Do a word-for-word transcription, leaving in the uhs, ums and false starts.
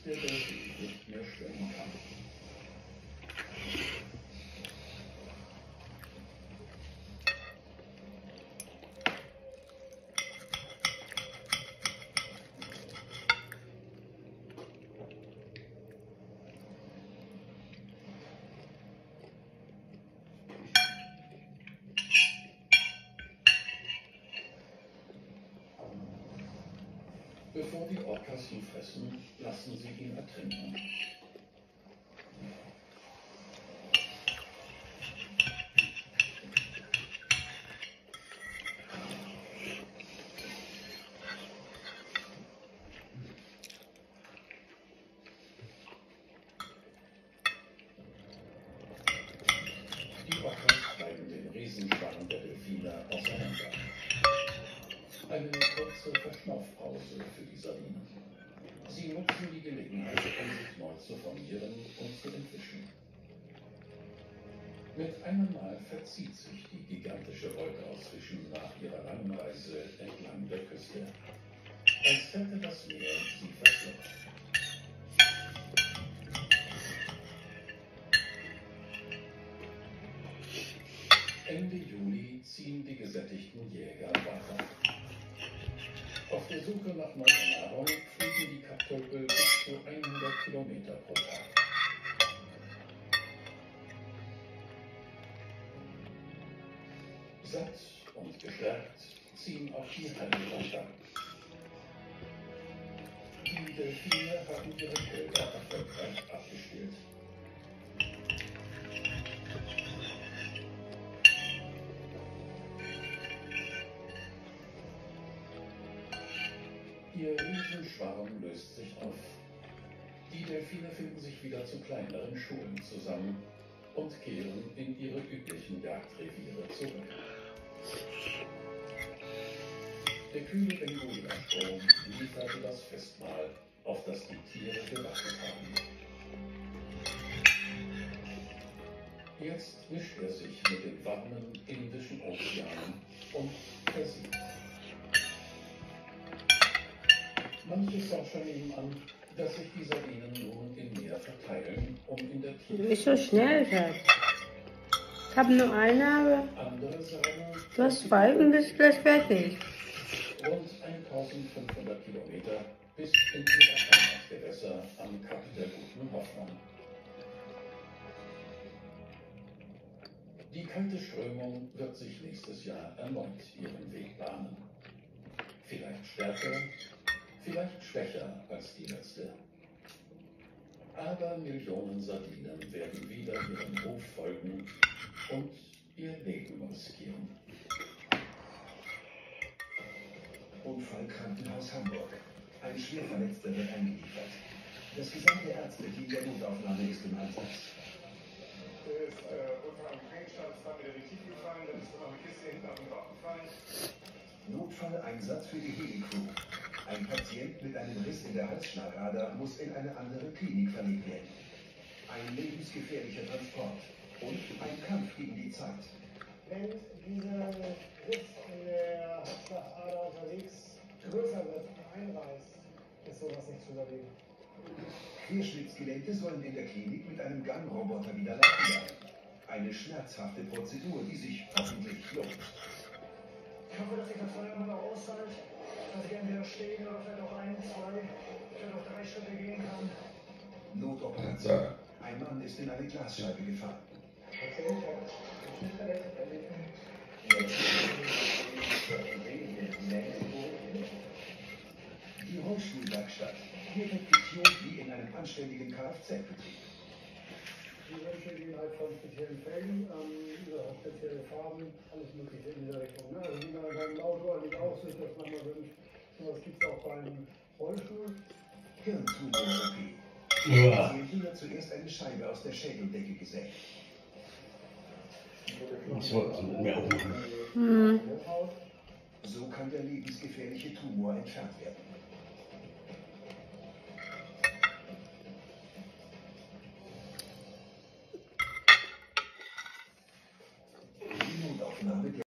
der Delfin nicht mehr schwimmen kann. Bevor die Orcas ihn fressen, lassen sie ihn ertrinken. Die Orcas treiben den Riesenschwarm der Delfine auseinander. Eine kurze Verschnaufpause für die Sardinen. Sie nutzen die Gelegenheit, um sich neu zu formieren und zu entwischen. Mit einem Mal verzieht sich die gigantische Wolke aus Fischen nach ihrer langen Reise entlang der Küste, als hätte das Meer sie verschluckt. Ende Juli ziehen die gesättigten Jäger weiter. Auf der Suche nach neuer Nahrung fliegen die Kaptölpel bis zu hundert Kilometer pro Tag. Satt und gestärkt ziehen auch die Haie weiter. Die Delfine haben ihre Kälte erfolgreich abgestillt. Ihr Riesenschwarm löst sich auf. Die Delfine finden sich wieder zu kleineren Schulen zusammen und kehren in ihre üblichen Jagdreviere zurück. Der kühle Benguela-Strom lieferte das Festmahl, auf das die Tiere gewartet haben. Jetzt mischt er sich mit dem warmen Indischen Ozean und versiegt. Manche Forscher nehmen an, dass sich die Sardinen nun im Meer verteilen, um in der Tiefe... Du bist so schnell, Schatz. Ich habe nur eine, aber Andere sagen, du hast zwei und bist gleich fertig. Rund eintausendfünfhundert Kilometer bis in ihre Heimatgewässer am Kap der Guten Hoffnung. Die kalte Strömung wird sich nächstes Jahr erneut ihren Weg bahnen. Vielleicht stärker, vielleicht schwächer als die letzte. Aber Millionen Sardinen werden wieder ihrem Ruf folgen und ihr Leben riskieren. Unfallkrankenhaus Hamburg. Ein Schwerverletzter wird eingeliefert. Das gesamte Ärzteteam der Notaufnahme ist im Einsatz. Der ist äh, unter einem Gegenstand, ist dann wieder in die Tiefe gefallen, dann ist noch eine Kiste hinten auf den Rauch gefallen. Notfalleinsatz für die Helikrew. Ein Patient mit einem Riss in der Halsschlagader muss in eine andere Klinik verlegt werden. Ein lebensgefährlicher Transport und ein Kampf gegen die Zeit. Wenn dieser Riss in der Halsschlagader unterwegs größer wird und einreißt, ist sowas nicht zu überleben. Querschnittsgelähmte sollen in der Klinik mit einem Gangroboter wieder laufen lernen. Eine schmerzhafte Prozedur, die sich hoffentlich lohnt. Ich hoffe, dass die Verteidigung noch ausreicht, dass ich entweder stehen oder vielleicht auch ein, zwei, vielleicht auch drei Schritte gehen kann. Notoperation. Ein Mann ist in eine Glasscheibe gefallen. Die Rollstuhlwerkstatt. Hier wird getunt wie in einem anständigen Kfz-Betrieb. Die Wünsche gehen halt von speziellen Felgen, ähm, über spezielle Farben, alles Mögliche in dieser Richtung. Ne? Also wie man beim Auto eigentlich auch sich das manchmal wünscht, sowas gibt es auch beim Rollstuhl. Hirntumor-O P. Der Patient wird zuerst eine Scheibe aus der Schädeldecke gesägt. Das wollten wir auch machen. Hm. So kann der lebensgefährliche Tumor entfernt werden.